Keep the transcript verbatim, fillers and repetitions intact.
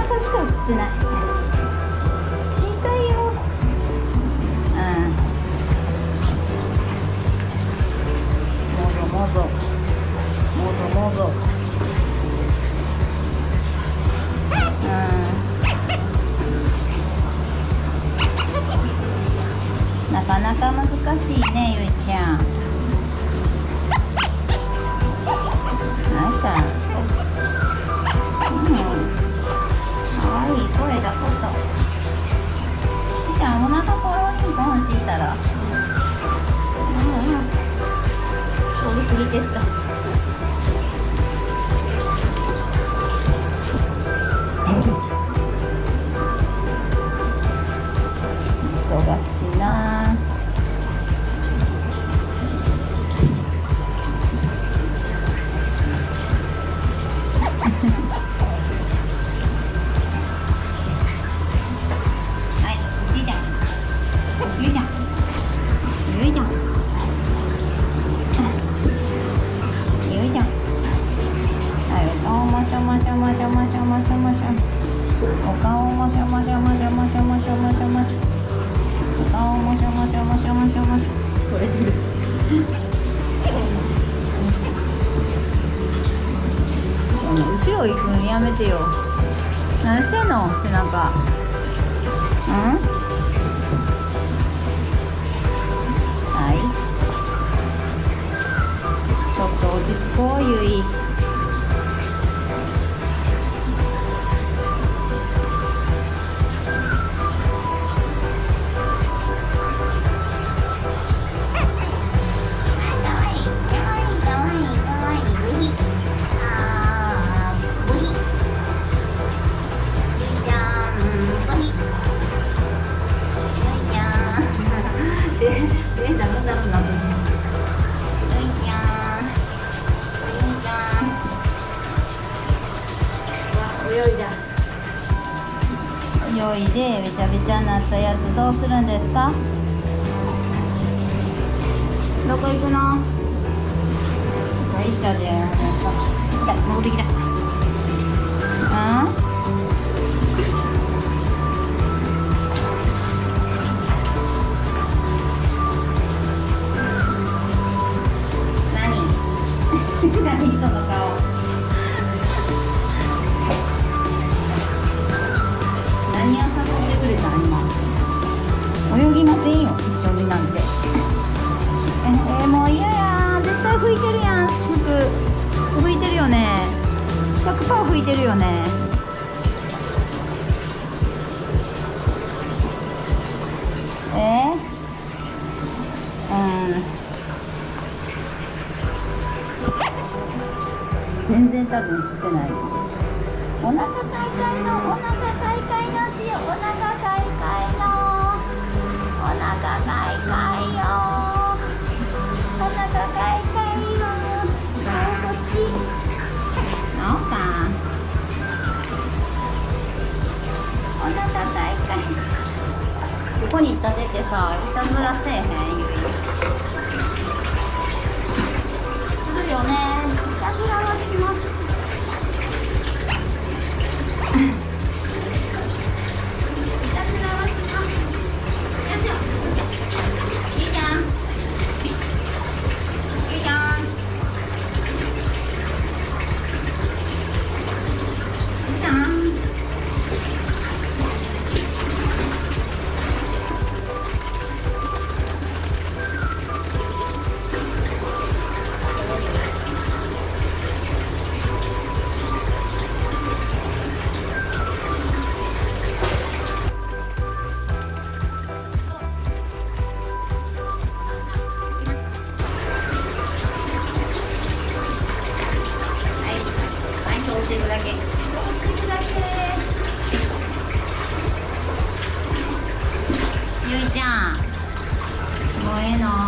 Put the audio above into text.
腹しか映ってない。小さいよ。うん。もぞもぞ。もぞもぞ。うん。なかなか難しいね、ゆいちゃん。なんか。うん。かわいい声だこと。ゆいちゃん、お腹ころにボン敷いたら。うんうん。通り過ぎてった。忙しいな。はい、ゆいちゃん、ゆいちゃん、ゆいちゃん、ゆいちゃん。はい、お顔もしょもしょもしょもしょもしょもしょ。お顔もしょもしょもしょもしょもしょもしょもしょ。お顔もしょもしょもしょもしょもしょ。それてる。後ろ行くのやめてよ。何してんの背中。うんはい、ちょっと落ち着こう、ゆい。泳いでべちゃべちゃになったやつどうするんですか？どこ行くの？どこ行ったで。来た、戻ってきた。あん？何？何その顔。何を誘ってくれたん今。泳ぎませんよ、一緒になんて。えー、もう嫌や。絶対拭いてるやん、服。拭いてるよね。ひゃくパーセント拭いてるよね。えー、うん。全然多分映ってない。お腹かいかいの、お腹かいかいのしよう。お腹かいかいの。お腹かいかいよ。お腹かいかいよ。あ、こっち。なんか。お腹かいかい。ここに立ててさ、いたずらせえへん、ゆい。するよね。いたずらはします。だけ。ゆいちゃん、もうええの？